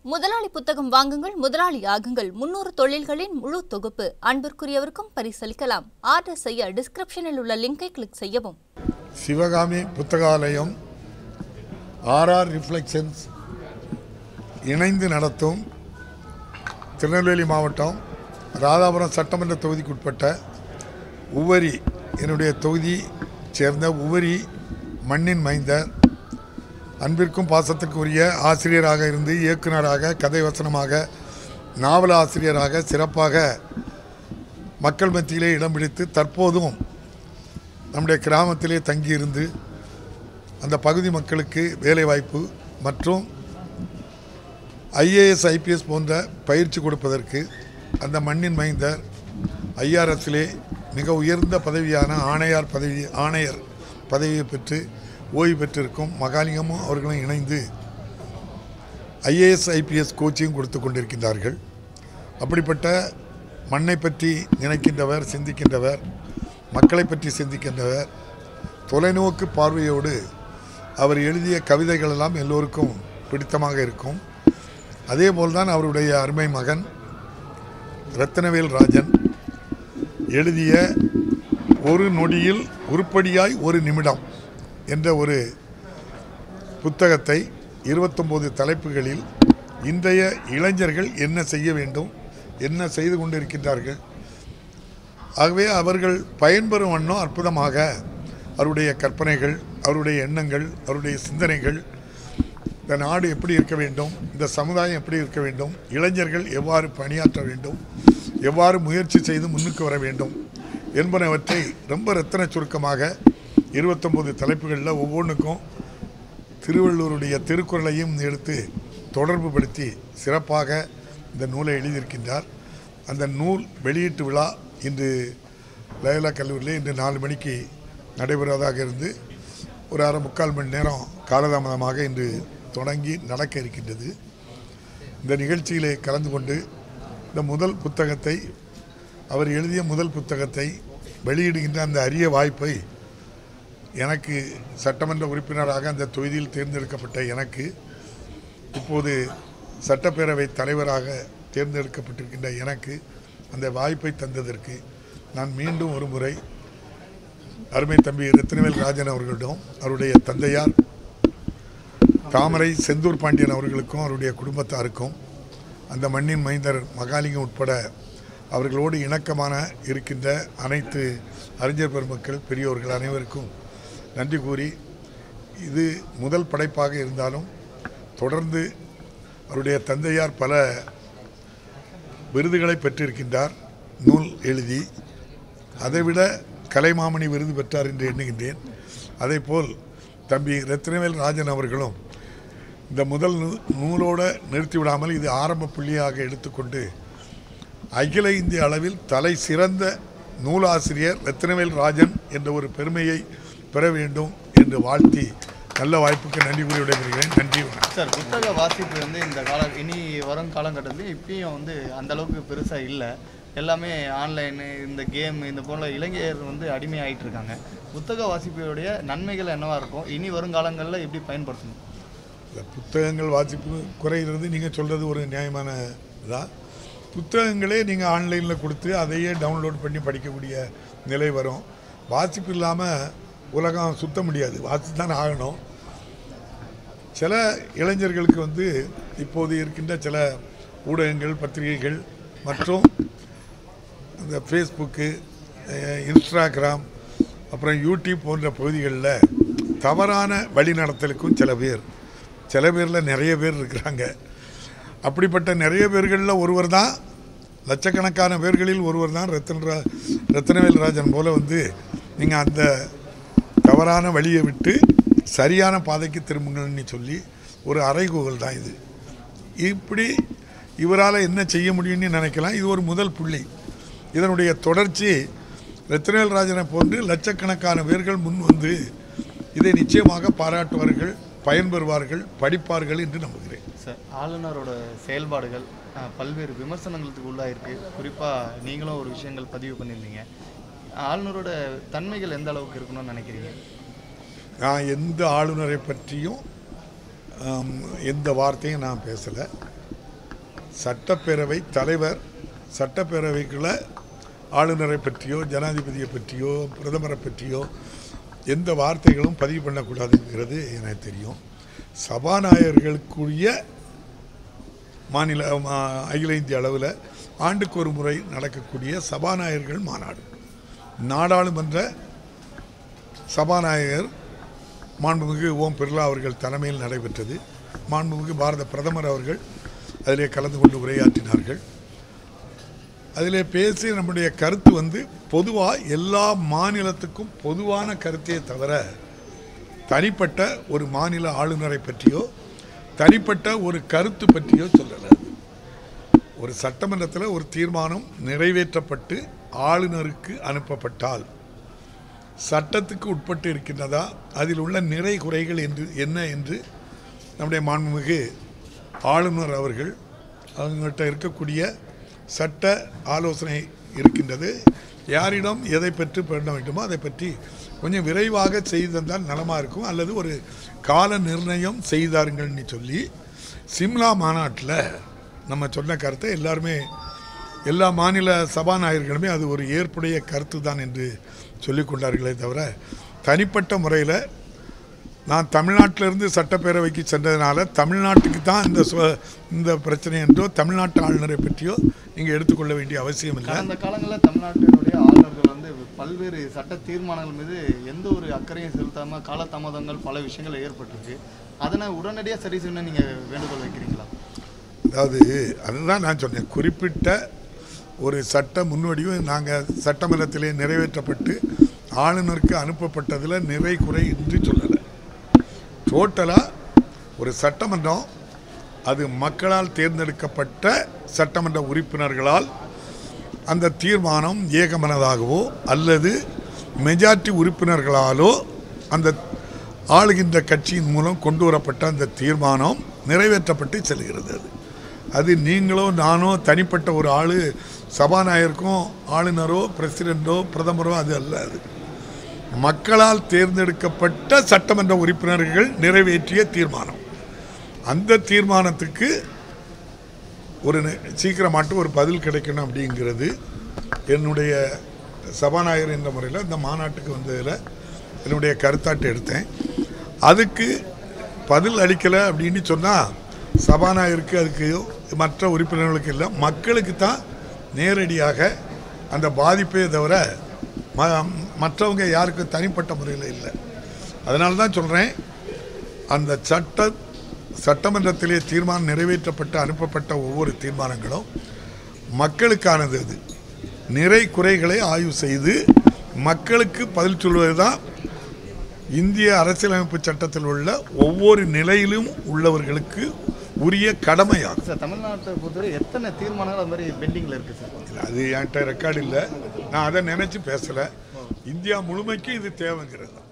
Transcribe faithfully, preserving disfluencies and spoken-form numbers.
முதலாளி புத்தகம் வாங்குங்கள், முதலாளி ஆகுங்கள். முன்னூறு தொழில்களின் முழு தொகுப்பு அன்பிற்குரியவருக்கும் பரிசளிக்கலாம். ஆர்டர் செய்ய டிஸ்கிரிப்ஷனில் உள்ள லிங்கை கிளிக் செய்யவும். சிவகாமி புத்தகாலயம் ஆர்ஆர் ரிஃப்ளெக்ஷன்ஸ் இணைந்து நடத்தும் திருநெல்வேலி மாவட்டம் ராதாபுரம் சட்டமன்ற தொகுதிக்குட்பட்ட உவரி என்னுடைய தொகுதி சேர்ந்த உவரி மண்ணின் மைந்தர், அன்பிற்கும் பாசத்திற்குரிய ஆசிரியராக இருந்து இயக்குநராக, கதை வசனமாக, நாவல ஆசிரியராக சிறப்பாக மக்கள் மத்தியிலே இடம் பிடித்து தற்போதும் நம்முடைய கிராமத்திலே தங்கியிருந்து அந்த பகுதி மக்களுக்கு வேலைவாய்ப்பு மற்றும் ஐஏஎஸ் ஐபிஎஸ் போன்ற பயிற்சி கொடுப்பதற்கு அந்த மண்ணின் மைந்தர் ஐஆர்எஸ்லே மிக உயர்ந்த பதவியான ஆணையார் பதவி ஆணையர் பதவியை பெற்று ஓய்வு பெற்றிருக்கும் மகாலிங்கமும் அவர்களும் இணைந்து ஐஏஎஸ் ஐபிஎஸ் கோச்சிங் கொடுத்து கொண்டிருக்கின்றார்கள். அப்படிப்பட்ட மண்ணை பற்றி நினைக்கின்றவர், சிந்திக்கின்றவர், மக்களை பற்றி சிந்திக்கின்றவர், தொலைநோக்கு பார்வையோடு அவர் எழுதிய கவிதைகள் எல்லாம் எல்லோருக்கும் பிடித்தமாக இருக்கும். அதே போல்தான் அவருடைய அருமை மகன் ரத்னவேல் ராஜன் எழுதிய ஒரு நொடியில் உருப்படியாய் ஒரு நிமிடம் என்ற ஒரு புத்தகத்தை இருபத்தொம்போது தலைப்புகளில் இன்றைய இளைஞர்கள் என்ன செய்ய வேண்டும், என்ன செய்து கொண்டிருக்கின்றார்கள், ஆகவே அவர்கள் பயன்பெறும் வண்ணம் அற்புதமாக அவருடைய கற்பனைகள், அவருடைய எண்ணங்கள், அவருடைய சிந்தனைகள், இந்த நாடு எப்படி இருக்க வேண்டும், இந்த சமுதாயம் எப்படி இருக்க வேண்டும், இளைஞர்கள் எவ்வாறு பணியாற்ற வேண்டும், எவ்வாறு முயற்சி செய்து முன்னுக்கு வர வேண்டும் என்பனவற்றை ரொம்ப ரத்தின சுருக்கமாக இருபத்தொம்போது தலைப்புகளில் ஒவ்வொன்றுக்கும் திருவள்ளுவருடைய திருக்குறளையும் எடுத்து தொடர்பு படுத்தி சிறப்பாக இந்த நூலை எழுதியிருக்கின்றார். அந்த நூல் வெளியீட்டு விழா இன்று லயோலா கல்லூரியில் இன்று நாலு மணிக்கு நடைபெறுவதாக இருந்து ஒரு அரை முக்கால் மணி நேரம் காலதாமதமாக இன்று தொடங்கி நடக்க இருக்கின்றது. இந்த நிகழ்ச்சியிலே கலந்து கொண்டு இந்த முதல் புத்தகத்தை, அவர் எழுதிய முதல் புத்தகத்தை வெளியிடுகின்ற அந்த அரிய வாய்ப்பை எனக்கு சட்டமன்ற உறுப்பினராக அந்த தொகுதியில் தேர்ந்தெடுக்கப்பட்ட எனக்கு, இப்போது சட்டப்பேரவை தலைவராக தேர்ந்தெடுக்கப்பட்டிருக்கின்ற எனக்கு அந்த வாய்ப்பை தந்ததற்கு நான் மீண்டும் ஒரு முறை அருமை தம்பி ரத்னவேல் ராஜன் அவர்களிடம், அவருடைய தந்தையார் தாமரை செந்தூர் பாண்டியன் அவர்களுக்கும் அவருடைய குடும்பத்தாருக்கும், அந்த மண்ணின் மைந்தர் மகாலிங்கம் உட்பட அவர்களோடு இணக்கமான இருக்கின்ற அனைத்து அறிஞர் பெருமக்கள், பெரியோர்கள் அனைவருக்கும் நன்றி கூறி, இது முதல் படைப்பாக இருந்தாலும் தொடர்ந்து அவருடைய தந்தையார் பல விருதுகளை பெற்றிருக்கின்றார் நூல் எழுதி. அதைவிட கலைமாமணி விருது பெற்றார் என்று எண்ணுகின்றேன். அதேபோல் தம்பி ரத்னவேல் ராஜன் அவர்களும் இந்த முதல் நூ நூலோடு நிறுத்திவிடாமல் இது ஆரம்ப புள்ளியாக எடுத்துக்கொண்டு அகில இந்திய அளவில் தலை சிறந்த நூலாசிரியர் ரத்னவேல் ராஜன் என்ற ஒரு பெருமையை பெற வேண்டும் என்று வாழ்த்தி நல்ல வாய்ப்புக்கு நன்றி கூறி விடைபெறுகிறேன். நன்றி சார். புத்தக வாசிப்பு வந்து இந்த கால இனி வரும் காலகட்டத்தில் இப்பயும் வந்து அந்தளவுக்கு பெருசாக இல்லை. எல்லாமே ஆன்லைனு, இந்த கேம், இந்த போல இளைஞர் வந்து அடிமையாகிட்டு இருக்காங்க. புத்தக வாசிப்புடைய நன்மைகள் என்னவாக இருக்கும், இனி வரும் காலங்களில் எப்படி பயன்படுத்தணும்? இல்லை, புத்தகங்கள் வாசிப்பு குறைகிறது நீங்கள் சொல்கிறது ஒரு நியாயமான இதாக. புத்தகங்களே நீங்கள் ஆன்லைனில் கொடுத்து அதையே டவுன்லோட் பண்ணி படிக்கக்கூடிய நிலை வரும். வாசிப்பு இல்லாமல் உலகம் சுத்த முடியாது, வாசித்து தான் ஆகணும். சில இளைஞர்களுக்கு வந்து இப்போது இருக்கின்ற சில ஊடகங்கள், பத்திரிகைகள் மற்றும் அந்த ஃபேஸ்புக்கு, இன்ஸ்டாகிராம், அப்புறம் யூடியூப் போன்ற பகுதிகளில் தவறான வழிநடத்தலுக்கும் சில பேர் சில பேரில் நிறைய பேர் இருக்கிறாங்க. அப்படிப்பட்ட நிறைய பேர்களில் ஒருவர் தான், லட்சக்கணக்கான பேர்களில் ஒருவர் தான் ரத்ன ரத்னவேல் ராஜன் போல் வந்து நீங்கள் அந்த தவறான வழியை விட்டு சரியான பாதைக்கு திரும்புங்கள்னு சொல்லி ஒரு அறைகூவல் தான் இது. இப்படி இவரால் என்ன செய்ய முடியும்னு நினைக்கலாம். இது ஒரு முதல் புள்ளி. இதனுடைய தொடர்ச்சி ரத்னவேல் ராஜனை போன்று லட்சக்கணக்கான பேர்கள் முன் வந்து இதை நிச்சயமாக பாராட்டுவார்கள், பயன்பெறுவார்கள், படிப்பார்கள் என்று நம்புகிறேன். சார், ஆளுநரோட செயல்பாடுகள் பல்வேறு விமர்சனங்களுக்கு உள்ளாயிருக்கு. குறிப்பாக நீங்களும் ஒரு விஷயங்கள் பதிவு பண்ணியிருந்தீங்க. ஆளுநரோட தன்மைகள் எந்த அளவுக்கு இருக்கணும்னு நினைக்கிறீங்க? நான் எந்த ஆளுநரை பற்றியும் எந்த வார்த்தையும் நான் பேசலை. சட்டப்பேரவை தலைவர் சட்டப்பேரவைக்குள்ள ஆளுநரை பற்றியோ ஜனாதிபதியை பற்றியோ பிரதமரை பற்றியோ எந்த வார்த்தைகளும் பதிவு பண்ணக்கூடாதுங்கிறது எனக்கு தெரியும். சபாநாயகர்களுக்குரிய மாநில அகில இந்திய அளவில் ஆண்டுக்கு ஒரு முறை நடக்கக்கூடிய சபாநாயகர்கள் மாநாடு, நாடாளுமன்ற சபாநாயகர் மாண்புமிகு ஓம் பிர்லா அவர்கள் தலைமையில் நடைபெற்றது. மாண்புமிகு பாரத பிரதமர் அவர்கள் அதிலே கலந்து கொண்டு உரையாற்றினார்கள். அதிலே பேசி நம்முடைய கருத்து வந்து பொதுவாக எல்லா மாநிலத்துக்கும் பொதுவான கருத்தையே தவிர தனிப்பட்ட ஒரு மாநில ஆளுநரை பற்றியோ தனிப்பட்ட ஒரு கருத்து பற்றியோ சொல்லலை. ஒரு சட்டமன்றத்தில் ஒரு தீர்மானம் நிறைவேற்றப்பட்டு ஆளுநருக்கு அனுப்பப்பட்டால் சட்டத்துக்கு உட்பட்டு இருக்கின்றதா, அதில் உள்ள நிறை குறைகள் என்று என்ன என்று நம்முடைய மாண்புமிகு ஆளுநர் அவர்கள் அவங்கள்ட்ட இருக்கக்கூடிய சட்ட ஆலோசனை இருக்கின்றது. யாரிடம் எதை பற்றி பண்ண வேண்டுமோ அதை பற்றி கொஞ்சம் விரைவாக செய்து தந்தால் நலமாக இருக்கும், அல்லது ஒரு கால நிர்ணயம் செய்தாருங்கள்னு சொல்லி சிம்லா மாநாட்டில் நம்ம சொன்ன கருத்தை எல்லாருமே எல்லா மாநில சபாநாயகர்களுமே அது ஒரு ஏற்புடைய கருத்து தான் என்று சொல்லிக் கொண்டார்களே தவிர தனிப்பட்ட முறையில் நான் தமிழ்நாட்டிலிருந்து சட்டப்பேரவைக்கு சென்றதுனால தமிழ்நாட்டுக்கு தான் இந்த இந்த பிரச்சனை என்றோ தமிழ்நாட்டு ஆளுநரை பற்றியோ நீங்கள் எடுத்துக்கொள்ள வேண்டிய அவசியம் இல்லை. அந்த காலங்களில் தமிழ்நாட்டினுடைய ஆளுநர்கள் வந்து பல்வேறு சட்ட தீர்மானங்கள் மீது எந்த ஒரு அக்கறையும் செலுத்தாமல் காலதாமதங்கள் பல விஷயங்கள் ஏற்பட்டிருக்கு. அதனை உடனடியாக சரி செய்யணும் நீங்கள் வேண்டுகோள் வைக்கிறீங்களா? அதாவது அதுதான் நான் சொன்னேன், குறிப்பிட்ட ஒரு சட்ட முன்வடிவு நாங்கள் சட்டமன்றத்திலே நிறைவேற்றப்பட்டு ஆளுநருக்கு அனுப்பப்பட்டதில் நிறை குறை என்று சொல்லலை. டோட்டலாக ஒரு சட்டமன்றம் அது மக்களால் தேர்ந்தெடுக்கப்பட்ட சட்டமன்ற உறுப்பினர்களால் அந்த தீர்மானம் ஏகமனதாகவோ அல்லது மெஜாரிட்டி உறுப்பினர்களாலோ அந்த ஆளுகின்ற கட்சியின் மூலம் கொண்டு வரப்பட்ட அந்த தீர்மானம் நிறைவேற்றப்பட்டு செல்கிறது. அது அது நீங்களோ நானோ தனிப்பட்ட ஒரு ஆள் சபாநாயகருக்கும் ஆளுநரோ பிரசிடெண்டோ பிரதமரோ அது அல்ல. அது மக்களால் தேர்ந்தெடுக்கப்பட்ட சட்டமன்ற உறுப்பினர்கள் நிறைவேற்றிய தீர்மானம். அந்த தீர்மானத்துக்கு ஒரு சீக்கிரமாட்டு ஒரு பதில் கிடைக்கணும் அப்படிங்கிறது என்னுடைய சபாநாயகர் என்ற முறையில் இந்த மாநாட்டுக்கு வந்ததில் என்னுடைய கருத்தாட்டு எடுத்தேன். அதுக்கு பதில் அளிக்கலை அப்படின்னு சொன்னால் சபாநாயகருக்கு அதுக்கு மற்ற உறுப்பினர்களுக்கு இல்லை, மக்களுக்கு தான் நேரடியாக அந்த பாதிப்பே தவிர ம மற்றவங்க யாருக்கும் தனிப்பட்ட முறையில் இல்லை. அதனால தான் சொல்கிறேன், அந்த சட்ட சட்டமன்றத்திலே தீர்மானம் நிறைவேற்றப்பட்டு அனுப்பப்பட்ட ஒவ்வொரு தீர்மானங்களும் மக்களுக்கானது. அது நிறை குறைகளை ஆய்வு செய்து மக்களுக்கு பதில் சொல்வது தான் இந்திய அரசியலமைப்பு சட்டத்தில் உள்ள ஒவ்வொரு நிலையிலும் உள்ளவர்களுக்கு உரிய கடமையாகும். சார், தமிழ்நாட்டை பொறுத்தவரை எத்தனை தீர்மானங்கள் அது மாதிரி பெண்டிங்கில் இருக்குது சார்? அது என்கிட்ட ரெக்கார்டு இல்லை, நான் அதை நினச்சி பேசலை. இந்தியா முழுமைக்கு இது தேவைங்கிறது தான்.